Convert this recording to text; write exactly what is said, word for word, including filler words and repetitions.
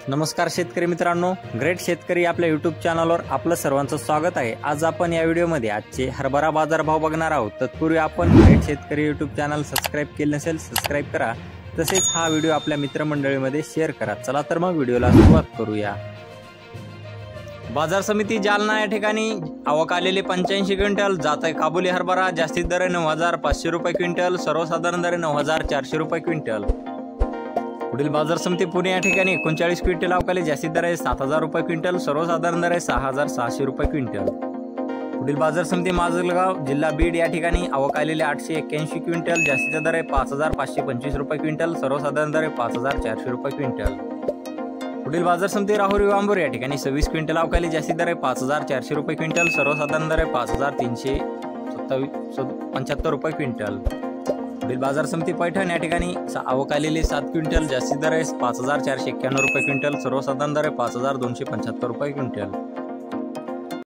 नमस्कार शेतकरी मित्रांनो, ग्रेट शेतकरी आपल्या यूट्यूब चॅनलवर आपलं सर्वांचं स्वागत आहे। आज आपण या व्हिडिओमध्ये आजचे हरभरा बाजार भाव बघणार आहोत। तत्पूर्वी आपण ग्रेट शेतकरी यूट्यूब चॅनल सबस्क्राइब केले नसेल सबस्क्राइब करा, तसेच हा व्हिडिओ आपल्या मित्रमंडळीमध्ये शेअर करा। चला तर मग व्हिडिओला सुरुवात करूया। बाजार समिती जालना या ठिकाणी आवक आलेले पंच्याऐंशी क्विंटल, जात आहे काबुली हरभरा, जास्तीत दर नऊ हजार पाचशे रुपये क्विंटल, सर्वसाधारण दर नऊ हजार चारशे रुपये क्विंटल। पुढील बाजार समिती पुणे या ठिकाणी एकोणचाळीस क्विंटल अवकाली, जास्तीत दर आहे सात हजार रुपये क्विंटल, सर्वसाधारण दर आहे सहा हजार सहाशे रुपये क्विंटल। पुढील बाजार समिती माजलगाव जिल्हा बीड या ठिकाणी आवक आलेले आठशे एक्क्याऐंशी क्विंटल, जास्तीचा दर आहे पाच हजार पाचशे पंचवीस रुपये क्विंटल, सर्वसाधारण दर आहे पाच हजार चारशे रुपये क्विंटल। पुढील बाजार समिती राहुरी वांबूर या ठिकाणी सव्वीस क्विंटल अवकाली, जास्तीत दर आहे पाच हजार चारशे रुपये क्विंटल, सर्वसाधारण दर आहे पाच हजार तीनशे सत्तावीस पंच्याहत्तर रुपये क्विंटल। पुढील बाजार समिती पैठण या ठिकाणी आवक आलेली सात क्विंटल, जास्तीत दर आहे पाच हजार चारशे एक्क्याण्णव रुपये क्विंटल, सर्वसाधारण दर आहे पाच हजार दोनशे पंच्याहत्तर रुपये क्विंटल।